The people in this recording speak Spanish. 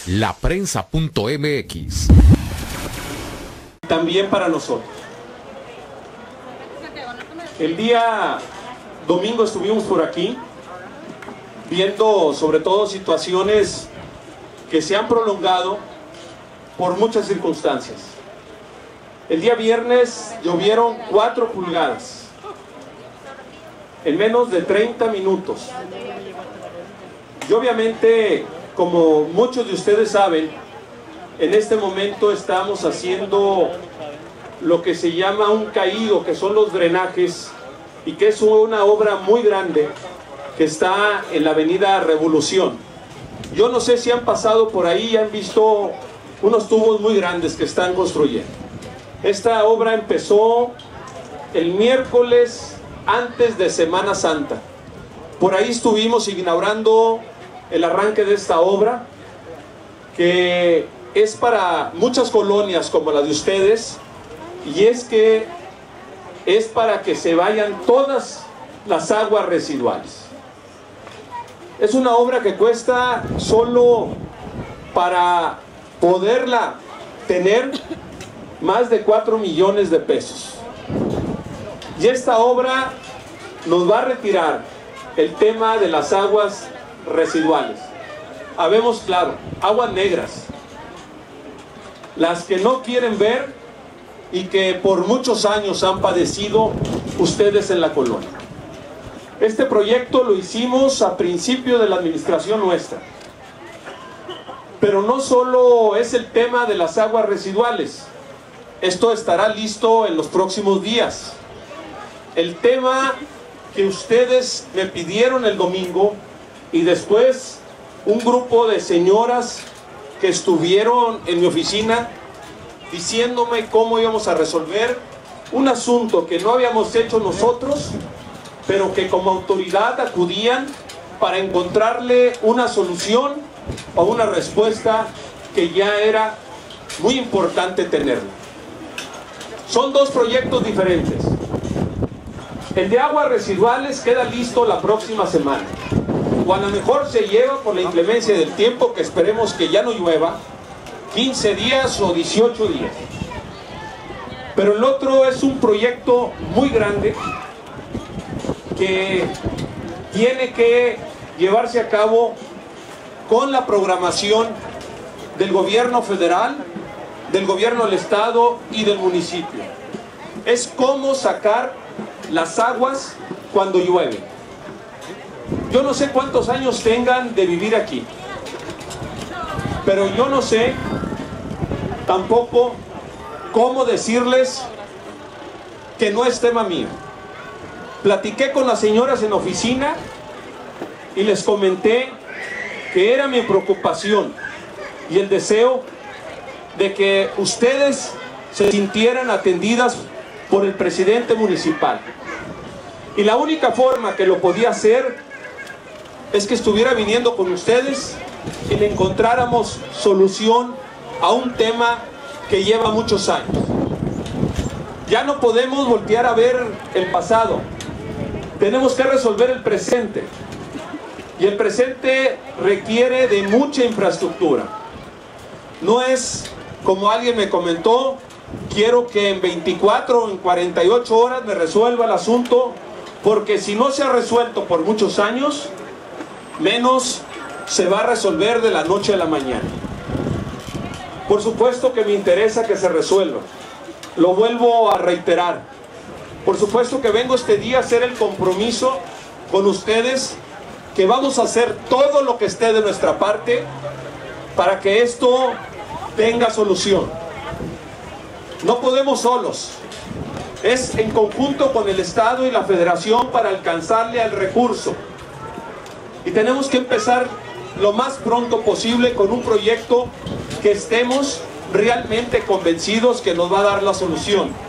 laprensa.mx. También para nosotros. El día domingo estuvimos por aquí viendo sobre todo situaciones que se han prolongado por muchas circunstancias. El día viernes llovieron 4 pulgadas en menos de 30 minutos. Y obviamente, como muchos de ustedes saben, en este momento estamos haciendo lo que se llama un caído, que son los drenajes, y que es una obra muy grande que está en la avenida Revolución. Yo no sé si han pasado por ahí y han visto unos tubos muy grandes que están construyendo. Esta obra empezó el miércoles antes de Semana Santa. Por ahí estuvimos inaugurando el arranque de esta obra, que es para muchas colonias como la de ustedes, y es para que se vayan todas las aguas residuales. Es una obra que cuesta solo para poderla tener más de 4 millones de pesos. Y esta obra nos va a retirar el tema de las aguas residuales. Habemos, claro, aguas negras, las que no quieren ver y que por muchos años han padecido ustedes en la colonia. Este proyecto lo hicimos a principio de la administración nuestra. Pero no solo es el tema de las aguas residuales. Esto estará listo en los próximos días. El tema que ustedes me pidieron el domingo, y después un grupo de señoras que estuvieron en mi oficina diciéndome cómo íbamos a resolver un asunto que no habíamos hecho nosotros, pero que como autoridad acudían para encontrarle una solución o una respuesta que ya era muy importante tenerla. Son 2 proyectos diferentes. El de aguas residuales queda listo la próxima semana, o a lo mejor se lleva por la inclemencia del tiempo, que esperemos que ya no llueva, 15 días o 18 días. Pero el otro es un proyecto muy grande que tiene que llevarse a cabo con la programación del gobierno federal, del gobierno del estado y del municipio. Es cómo sacar las aguas cuando llueve. Yo no sé cuántos años tengan de vivir aquí, pero yo no sé tampoco cómo decirles que no es tema mío. Platiqué con las señoras en oficina y les comenté que era mi preocupación y el deseo de que ustedes se sintieran atendidas por el presidente municipal. Y la única forma que lo podía hacer es que estuviera viniendo con ustedes y le encontráramos solución a un tema que lleva muchos años. Ya no podemos voltear a ver el pasado. Tenemos que resolver el presente. Y el presente requiere de mucha infraestructura. No es como alguien me comentó, quiero que en 24 o en 48 horas me resuelva el asunto, porque si no se ha resuelto por muchos años, menos se va a resolver de la noche a la mañana. Por supuesto que me interesa que se resuelva. Lo vuelvo a reiterar. Por supuesto que vengo este día a hacer el compromiso con ustedes, que vamos a hacer todo lo que esté de nuestra parte para que esto tenga solución. No podemos solos. Es en conjunto con el Estado y la Federación para alcanzarle al recurso. Y tenemos que empezar lo más pronto posible con un proyecto que estemos realmente convencidos que nos va a dar la solución.